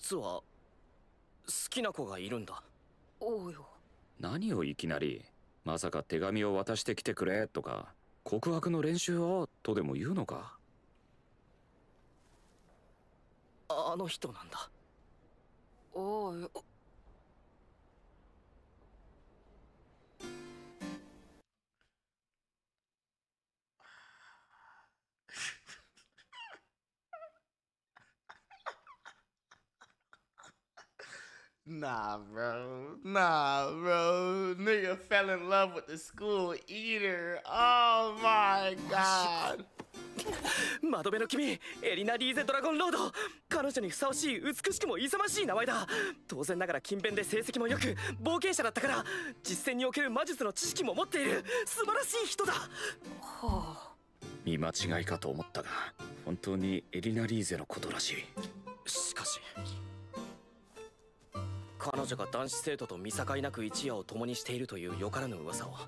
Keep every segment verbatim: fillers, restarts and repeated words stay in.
実は好きな子がいるんだ。 おうよ。 何をいきなり、まさか手紙を渡してきてくれとか告白の練習をとでも言うのか。 あの人なんだ。 おうよ。 Nah, bro. Nah, bro. Nigga fell in love with the school eater. Oh my god. 窓辺の君、エリナ・リーゼ・ドラゴンロード。彼女にふさわしい、美しくも勇ましい名前だ。当然ながら勤勉で成績も良く、冒険者だったから実戦における魔術の知識も持っている素晴らしい人だ。 はあ。 見間違いかと思ったが、本当にエリナ・リーゼのことらしい。 しかし彼女が男子生徒と見境なく一夜を共にしているというよからぬ噂を。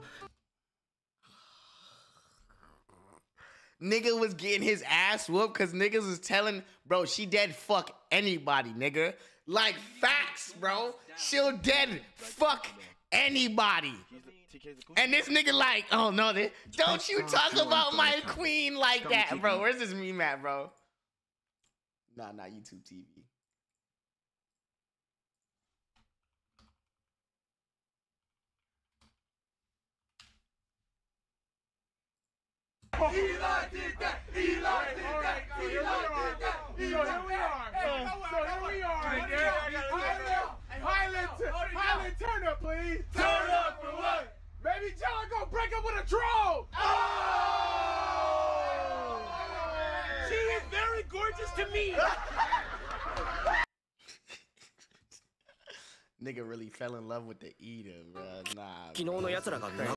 Nigga was getting his ass whooped because niggas was telling, bro, she dead fuck anybody, nigga. Like facts, bro. She'll dead fuck anybody. And this nigga like, oh no, this, don't you talk about my queen like that, bro. Where's this meme at, bro? Nah, nah, YouTube T V. Eli did that! Eli did that! Eli did that! So here we are. So here we are. Highland, Highland, turn up, please. Turn up for what? Baby John gonna break up with a troll. Oh! She is very gorgeous to me. Nigga really fell in love with the eater, bro. Nah. 昨日の奴らが